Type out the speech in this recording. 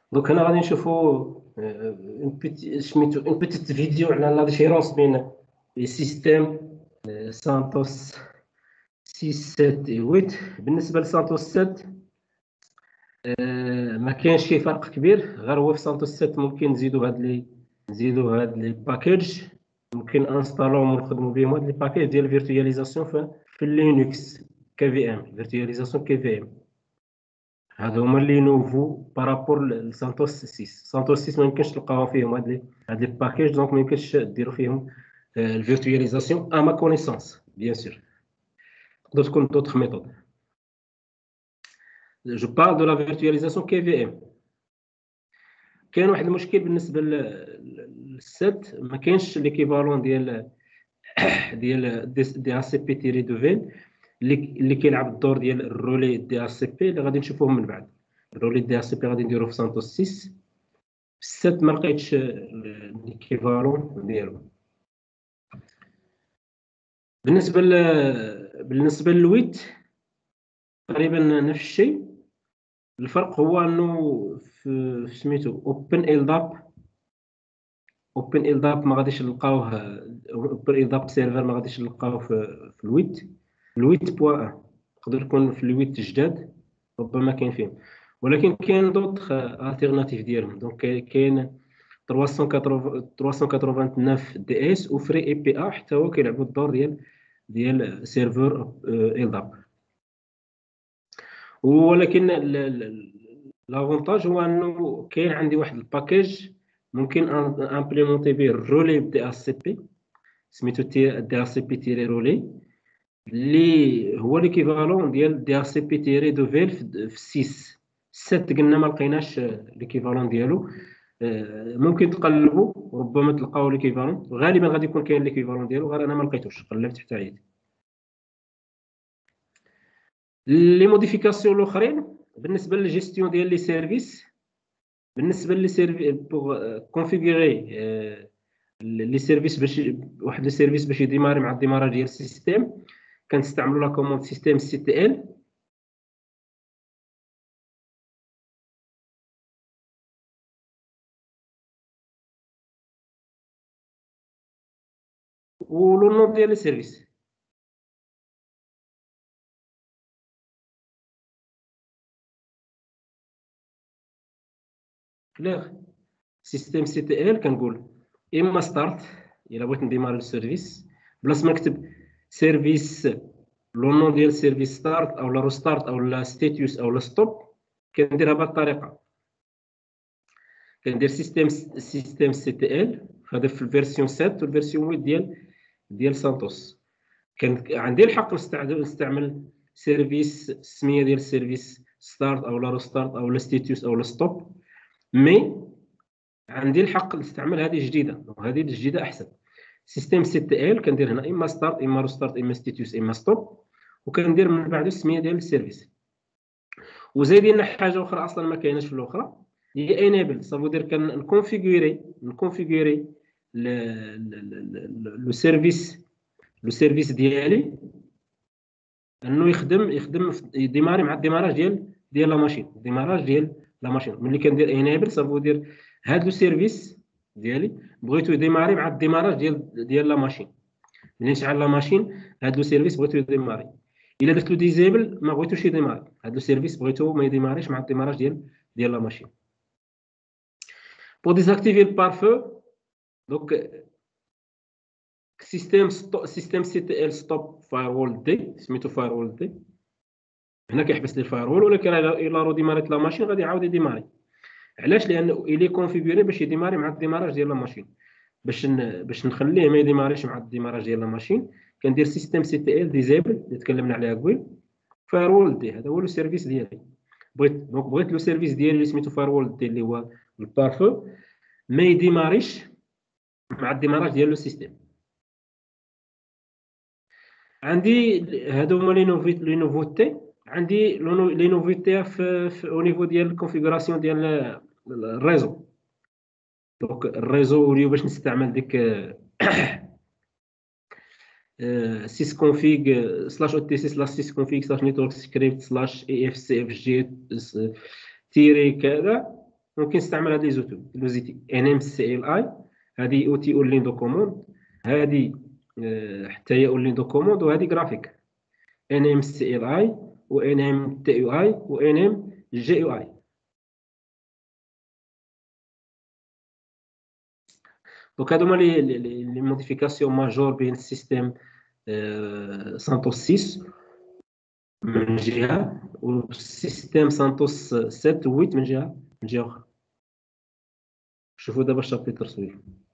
دونك هنا غادي نشوفوا سميتو اون بيتيت فيديو على لا ديفيرونس بين لي سيستيم سانتوس 6 7 و 8. بالنسبه لسانتوس 7 ما كاينش شي فرق كبير، غير هو في سانتوس 7 ممكن نزيدوا هاد لي باكيج، ممكن انستالوهم ونخدموا بهم هاد لي باكيج ديال الفيرتواليزاسيون في لينكس كي في ام، فيرتواليزاسيون كي في ام. هادو هما لي نوفو بارابور لسانتوس 6. سانتوس 6 ما يمكنش تلقاو فيهم هاد لي باكيج، دونك ما يمكنش ديروا فيهم الفيرتواليزاسيون ا ما كونيسونس. بيان سور تقدر تكون دوطخ ميثود. جو بارل دو لا فيرتواليزاسيون كي في ام. كاين واحد المشكل بالنسبه للسيت، ما كاينش ليكيفالون ديال دي ا سي بي تيري دو فين اللي كيلعب الدور ديال الرولي دي ا سي بي اللي غادي نشوفوهم من بعد. الرولي دي ا سي بي غادي نديروه في سانتوس 6. السيت ما لقيتش ليكيفالون ديالو. بالنسبه للويت تقريبا نفس الشيء. الفرق هو انه في سميتو اوبن ال داب ما غاديش نلقاوه، اوبن ال داب سيرفر ما غاديش نلقاوه في الويت بوان. يقدر يكون في الويت جداد ربما كاين فيهم، ولكن كاين دوطخ التيرناتيف ديالهم. دونك كاين 389 دي اس وفري اي بي ا، حتى هو كيلعبوا الدور ديال سيرفر ال داب. ولكن لافونتاج هو انه كاين عندي واحد الباكيج ممكن امبليمونتي به الرولي دي اس سي بي، سميتو دي اس سي بي تيري رولي، اللي هو ليكيفالون ديال دي اس سي بي تيري دو فيل في 6 قلنا ما لقيناش ليكيفالون ديالو. ممكن تقلبوا ربما تلقاو ليكيفالون، غالبا غادي يكون كاين ليكيفالون ديالو، غير انا ما لقيتوش، قلبت حتى عييت. لي موديفيكاسيون الاخرين بالنسبه للجيستيون ديال لي سيرفيس، بالنسبه لي سيرفيس بوغ كونفيغوري لي سيرفيس باش واحد لي سيرفيس باش يديماري مع الديماراج ديال السيستيم، كنستعملوا لا كوموند سيستيم سي تي ال. ولو نون ديال لي سيرفيس كلير. سيستيم سي تي ال كنقول اما ستارت الا بغيت نديماري السيرفيس، بلاص ما نكتب سيرفيس لو نون ديال سيرفيس ستارت او لا روستارت او لا ستاتيوس او لا ستوب، كنديرها بهذه الطريقه. كندير سيستيم سي تي ال، هذا في الفيرسيون 7 والفيرسيون 8 ديال سانتوس. كان عندي الحق نستعمل سيرفيس، السميه ديال السيرفيس ستارت او لا روستارت او لا ستاتيوس او لا ستوب، مي عندي الحق نستعمل هذه جديده، وهذه الجديده احسن. سيستيم سي تي ال كندير هنا اما ستارت اما روستارت اما ستاتيوس اما ستوب، وكندير من بعد السميه ديال السيرفيس. وزايدين حاجه اخرى اصلا ما كايناش في الاخرى، هي انيبل. صافو دير نكونفيغوري لو سيرفيس ديالي انه يخدم يديماري مع الديماراج ديال لا ماشين، الديماراج ديال لا ماشين. ملي كندير انيبل صافو دير هاد لو سيرفيس ديالي بغيتو يديماري مع الديماراج ديال لا ماشين. ملي نشعل لا ماشين هاد لو سيرفيس بغيتو يديماري. الا درت له ديزيبل ما بغيتوش يديماري، هاد لو سيرفيس بغيتو ما يديماريش مع الديماراج ديال لا ماشين. بو ديزاكتيفي البار-فو، دونك سيستيم سي تي ال ستوب فايروول دي، سميتو فايروول دي. هنا كيحبس لي الفايروول، ولكن الا رو ديماريت لا ماشين غادي يعاود يديماري. علاش؟ لانه الي كونفيغوري باش يديماري مع الديماراج ديال لا ماشين. باش نخليه ما يديماريش مع الديماراج ديال لا ماشين، كندير سيستيم سي تي ال ديزيبل اللي تكلمنا عليها قبيل، فايروول دي. هذا هو لو سيرفيس ديالي. بغيت لو سيرفيس ديالي اللي سميتو فايروول دي اللي هو البار-فو ما يديماريش مع الديماراج ديال لو سيستيم. عندي هادو هما لي نوفوتي. عندي لي نوفوتي في او نيفو ديال الكونفيغوراسيون ديال الريزو. دونك الريزو اليوم باش نستعمل ديك سيس كونفيغ سلاش او تي سي سلاش سيس كونفيغ سلاش نيتورك سكريبت سلاش اي اف سي اف جي تيري كذا. ممكن نستعمل هاد لي زوتي NMCLI. هذه اوتي اونلاين دو كوموند، هذه حتى هي اونلاين دو كوموند، وهذه جرافيك NMCLI و NMTUI و NMGUI. دونك هادو هما لي موديفيكاسيون ماجور بين السيستم سانتوس 6 من جهه، والسيستم سانتوس 7 و 8 من جهه اخرى. شوفوا دابا الشابيتر سويف.